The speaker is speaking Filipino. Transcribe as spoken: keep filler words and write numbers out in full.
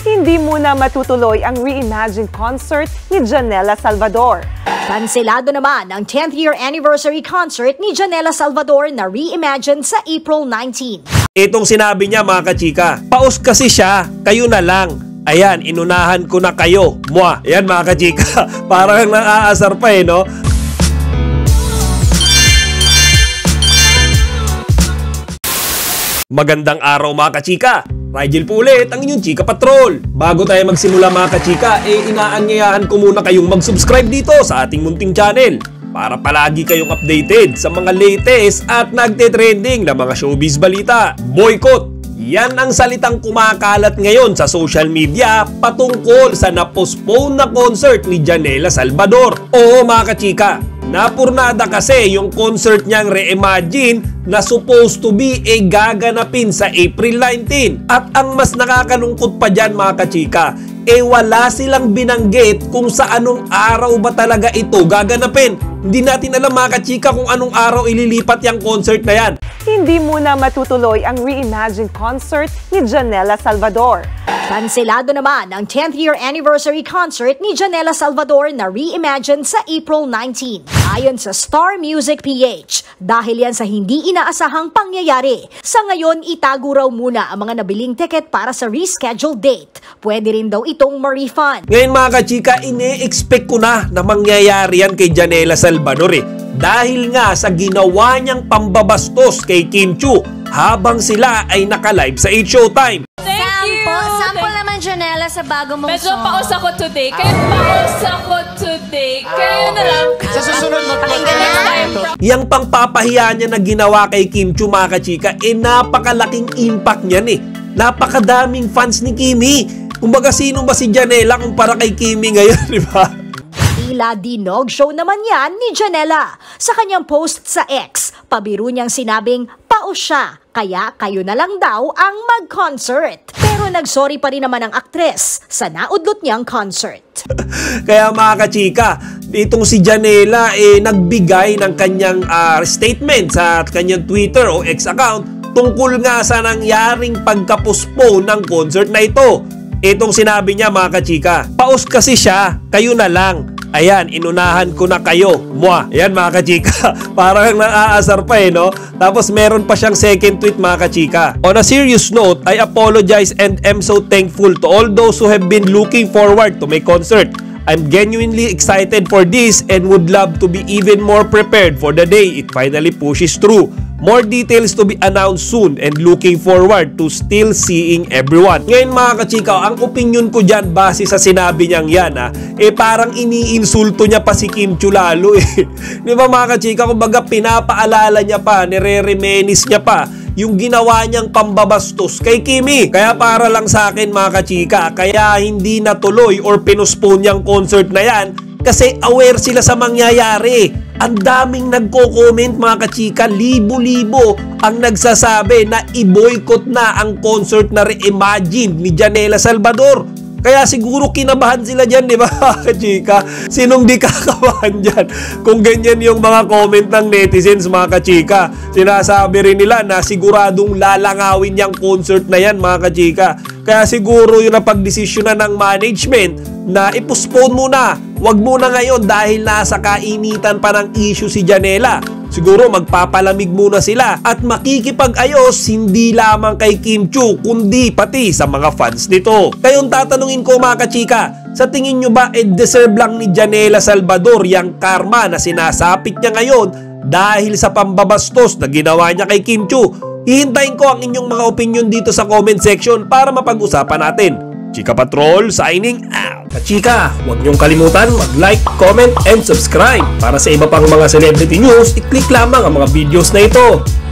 hindi muna matutuloy ang reimagined concert ni Janela Salvador. Kanselado naman ang tenth year anniversary concert ni Janela Salvador na reimagined sa April nineteenth. Itong sinabi niya mga kachika, paus kasi siya, kayo na lang. Ayan, inunahan ko na kayo. Mwa. Ayan mga kachika, parang naaasar pa eh, no? Magandang araw mga kachika. Rigel po ulit ang inyong Chika Patrol. Bago tayo magsimula mga kachika, eh inaanyayahan ko muna kayong mag-subscribe dito sa ating munting channel para palagi kayong updated sa mga latest at nagte-trending na mga showbiz balita. Boycott! Yan ang salitang kumakalat ngayon sa social media patungkol sa na-postpone na concert ni Janela Salvador. Oo mga kachika, napurnada kasi yung concert niyang Reimagine na supposed to be e gaganapin sa April nineteenth. At ang mas nakakalungkot pa dyan mga kachika, e wala silang binanggit kung sa anong araw ba talaga ito gaganapin. Hindi natin alam mga kachika kung anong araw ililipat yung concert na yan. Hindi muna matutuloy ang reimagined concert ni Janela Salvador. Kanselado naman ang tenth year anniversary concert ni Janela Salvador na reimagined sa April nineteenth. Ayon sa Star Music P H, dahil yan sa hindi inaasahang pangyayari, sa ngayon itago raw muna ang mga nabiling ticket para sa rescheduled date. Pwede rin daw itong ma-refund. Ngayon mga kachika, ine-expect ko na na mangyayari yan kay Janela Salvador eh. Dahil nga sa ginawa niyang pambabastos kay Kim Chiu habang sila ay naka-live sa eight Showtime. Sample, sample naman Janela sa bago mong Medyo song. Medyo paus ako today. Kayo paus ako today. Kayo na lang. Sa susunod mo Pakinggan next time. Yang pangpapahiya niya na ginawa kay Kim Chiu mga kachika, eh napakalaking impact niyan eh. Napakadaming fans ni Kimi. Kumbaga sino ba si Janela kumpara kay Kimi ngayon, di ba? Tila dinog show naman yan ni Janela. Sa kanyang post sa X, pabiro niyang sinabing paus siya, kaya kayo na lang daw ang mag-concert. Pero nagsorry pa rin naman ang aktres sa naudlot niyang concert. Kaya mga kachika, itong si Janela eh nagbigay ng kanyang uh, statement sa kanyang Twitter o X account tungkol nga sa nangyaring pagka-postpone ng concert na ito. Itong sinabi niya mga kachika, paus kasi siya, kayo na lang. Ayan, inunahan ko na kayo. Mwa. Ayan mga kachika. Parang naaasar pa eh, no? Tapos meron pa siyang second tweet mga kachika. On a serious note, I apologize and am so thankful to all those who have been looking forward to my concert. I'm genuinely excited for this and would love to be even more prepared for the day it finally pushes through. More details to be announced soon and looking forward to still seeing everyone. Ngayon mga kachika, ang opinion ko dyan base sa sinabi niyang yan ha, eh parang iniinsulto niya pa si Kim Chiu lalo eh. Di ba mga kachika, kumbaga pinapaalala niya pa, nire-reminisce niya pa yung ginawa niyang pambabastos kay Kimi. Kaya para lang sa akin mga kachika, kaya hindi natuloy or pinuspone niyang concert na yan kasi aware sila sa mangyayari. Ang daming nagko-comment mga kachika, libo-libo ang nagsasabi na i-boycott na ang concert na Reimagine ni Janela Salvador. Kaya siguro kinabahan sila dyan, di ba kachika? Sinong di kakabahan dyan? Kung ganyan yung mga comment ng netizens mga kachika. Sinasabi rin nila na siguradong lalangawin yung concert na yan mga kachika. Kaya siguro yung napagdesisyonan ng management na i-postpone muna. Wag muna ngayon dahil nasa kainitan pa ng issue si Janela. Siguro magpapalamig muna sila at makikipag-ayos hindi lamang kay Kim Chiu kundi pati sa mga fans nito. Kayong tatanungin ko mga kachika, sa tingin nyo ba eh deserve lang ni Janela Salvador yung karma na sinasapit niya ngayon dahil sa pambabastos na ginawa niya kay Kim Chiu? Hihintayin ko ang inyong mga opinion dito sa comment section para mapag-usapan natin. Chika Patrol signing out. Kachika, huwag niyong kalimutan mag-like, comment, and subscribe. Para sa iba pang mga celebrity news, i-click lamang ang mga videos na ito.